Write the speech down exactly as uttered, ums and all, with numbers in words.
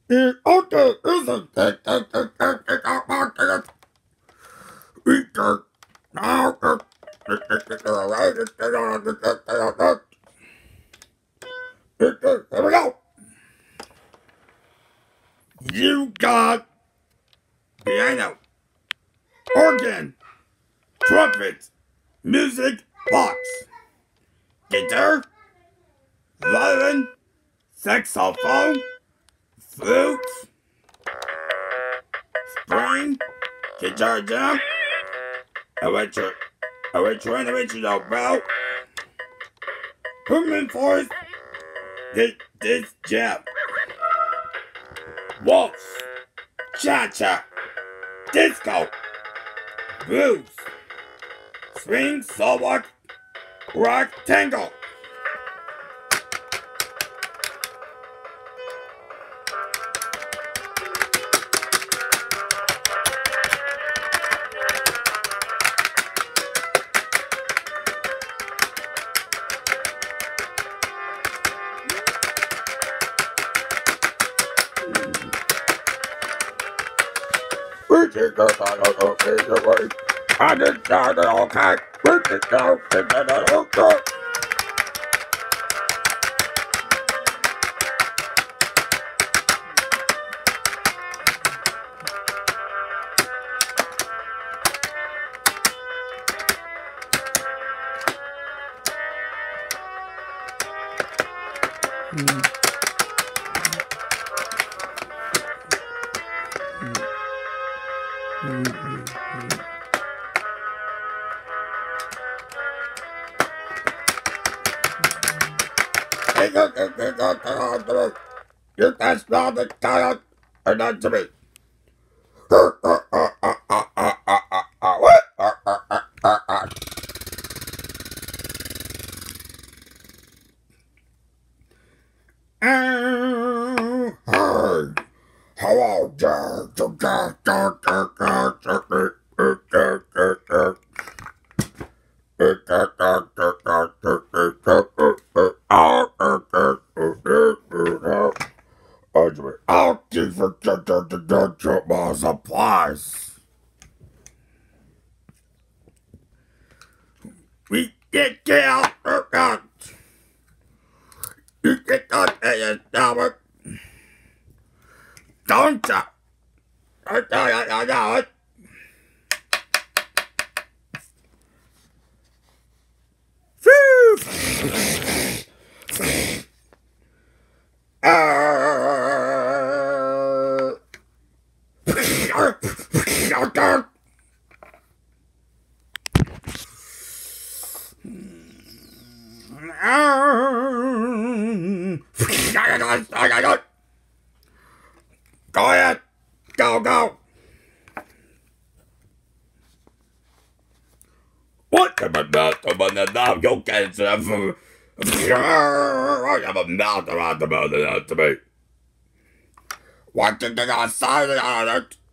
It okay isn't it? Here we go. You got piano, organ, trumpet, music box, guitar, violin, saxophone, flute, spring, guitar drum, electric, electric, original bell, human force, this, this jam, waltz, cha-cha, disco, blues, swing, soul rock, rock, tango. We can go down the way. I just got it okay. We can go to the okay. You can smell the carrot and not to me. Hello, I'll give you the supplies. We get out out. You get out and now don't you? I I I know it. Go ahead. Go, go. What am I about to run now? You can't have I have a mouth around the mouth to me. What did I say on it?